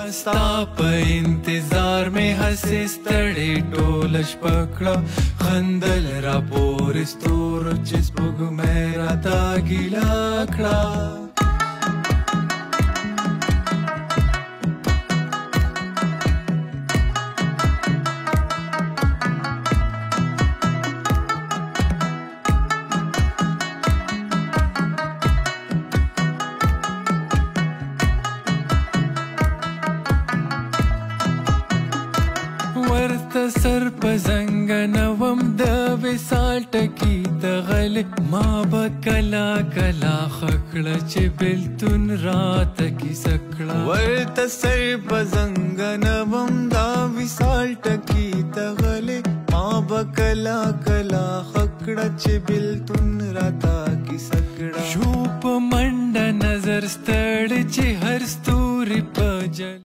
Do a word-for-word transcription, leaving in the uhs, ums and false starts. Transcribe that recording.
ستا په انتظار مې هسې ستړې ټوله شپه کړه خندل را پورې ستورو چې سپوږمۍ راته ګیله کړه ورته سر په زنګنوم د وصال ټکي ته غلې ما به کله کله ښه کړه چې بېلتون راته کیسه کړه ورته سر په زنګنوم دا وصال ټکي ته غلې ما به کله کله ښه کړه چې بېلتون راته کیسه کړه شو په منډه نظر ستړی چې هر ستوري په جل